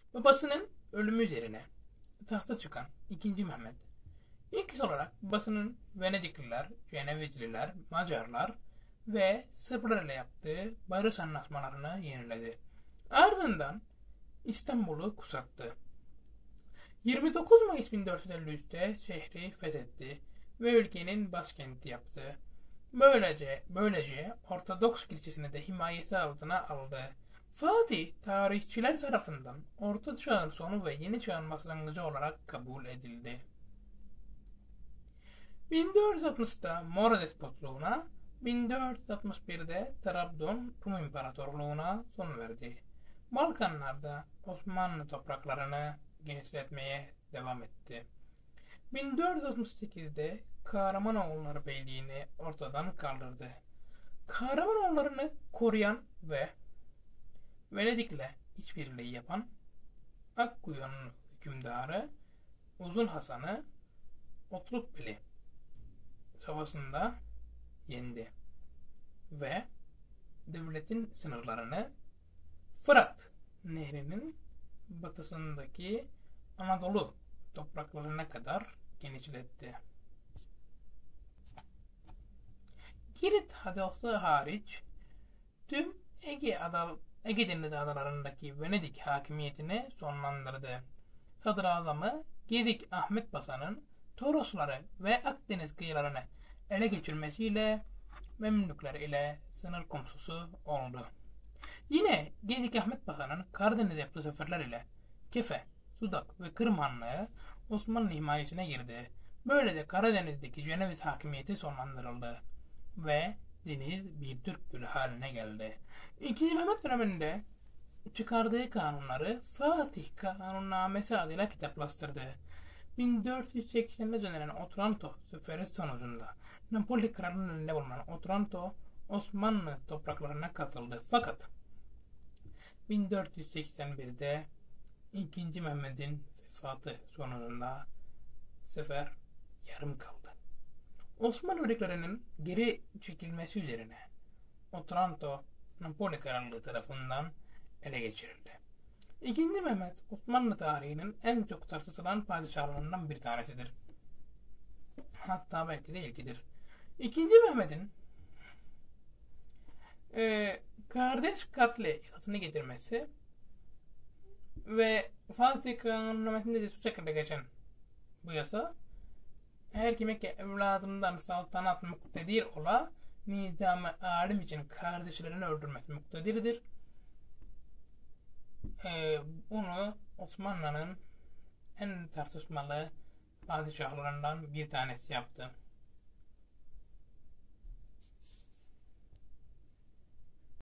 Babasının ölümü üzerine tahta çıkan 2. Mehmet ilk olarak babasının Venedikliler, Cenevizliler, Macarlar ve Sırplar ile yaptığı barış anlaşmalarını yeniledi. Ardından İstanbul'u kuşattı. 29 Mayıs 1453'te şehri fethetti ve ülkenin başkenti yaptı. Böylece Ortodoks Kilisesi'ni de himayesi altına aldı. Fatih, tarihçiler tarafından Orta Çağ'ın sonu ve Yeni Çağ'ın başlangıcı olarak kabul edildi. 1460'da Mora Despotluğuna, 1461'de Trabzon Rum İmparatorluğuna son verdi. Balkanlarda Osmanlı topraklarını genişletmeye devam etti. 1468'de Kahramanoğulları Beyliğini ortadan kaldırdı. Kahramanoğullarını koruyan ve Venedik'le işbirliği yapan Akkuyu'nun hükümdarı Uzun Hasan'ı Otrukbeli Savaşı'nda yendi ve devletin sınırlarını Fırat Nehri'nin batısındaki Anadolu topraklarına kadar genişletti. Girit adası hariç tüm Ege Denizi adalarındaki Venedik hakimiyetini sonlandırdı. Sadrazamı Gedik Ahmet Paşa'nın Torosları ve Akdeniz kıyılarını ele geçirmesiyle Memlükler ile sınır komşusu oldu. Yine Gedik Ahmet Paşa'nın Karadeniz yaptığı seferler ile Kefe, Sudak ve Kırım Hanlığı Osmanlı himayesine girdi. Böylece Karadeniz'deki Ceneviz hakimiyeti sonlandırıldı ve deniz bir Türk gölü haline geldi. İkinci Mehmet döneminde çıkardığı kanunları Fatih Kanunnamesi adıyla kitaplaştırdı. 1480'de düzenlenen Otranto Seferi sonucunda Napoli kralının elinde bulunan Otranto Osmanlı topraklarına katıldı. Fakat 1481'de 2. Mehmet'in vefatı sonucunda sefer yarım kaldı. Osmanlı birliklerinin geri çekilmesi üzerine Otranto Napoli Krallığı tarafından ele geçirildi. 2. Mehmet Osmanlı tarihinin en çok tartışılan padişahlarından bir tanesidir. Hatta belki de ilkidir. 2. Mehmet'in kardeş katli yasasını getirmesi ve Fatih Kanunname'sinde de şu şekilde geçen bu yasa, her kime ki evladından saltanat muktedir ola nizam-ı alim için kardeşlerini öldürmesi muktedirdir. Bunu Osmanlı'nın en tartışmalı padişahlarından bir tanesi yaptı.